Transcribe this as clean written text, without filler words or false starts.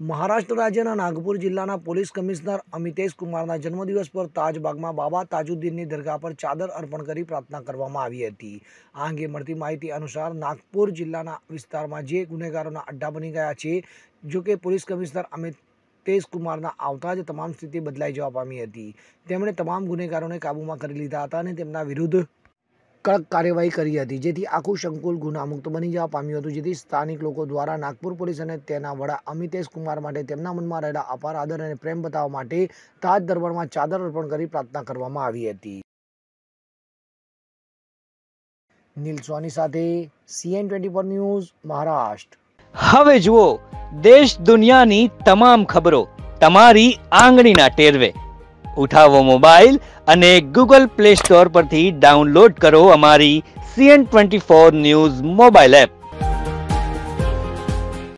મહારાષ્ટ્ર રાજ્યના નાગપુર જિલ્લાના police commissioner અમિતેશ કુમારના જન્મદિવસ પર તાજબાગમાં બાબા તાજુદ્દીનની દરગાહ પર ચાદર અર્પણ કરી પ્રાર્થના કરવામાં આવી હતી। આ અંગે મળતી માહિતી અનુસાર નાગપુર જિલ્લાના વિસ્તારમાં જે ગુનેગારોના અડ્ડા બની ગયા છે, જો કે પોલીસ કમિશનર અમિતેશ કુમારના આવતા જ તમામ સ્થિતિ બદલાઈ જવા પામી હતી। તેમણે તમામ ગુનેગારોને કાબૂમાં કરી લીધા હતા અને તેમના વિરુદ્ધ કડક કાર્યવાહી કરી હતી, જેથી આખું સંકુલ ગુનામુક્ત બની જવા પામ્યું હતું। જેથી સ્થાનિક લોકો દ્વારા નાગપુર પોલીસ અને તેના વડા અમિતેશ કુમાર માટે તેમના મનમાં રહેલા અપાર આદર અને પ્રેમ બતાવવા માટે તાજ દરબારમાં ચાદર અર્પણ કરી પ્રાર્થના કરવામાં આવી હતી। નીલ સોની સાથે CN24 ન્યૂઝ, મહારાષ્ટ્ર। હવે જુઓ દેશ દુનિયાની તમામ ખબરો તમારી આંગળીના ટેરવે। ઉઠાવો મોબાઈલ અને ગૂગલ પ્લે સ્ટોર પરથી ડાઉનલોડ કરો અમારી CN24 ન્યૂઝ મોબાઈલ એપ।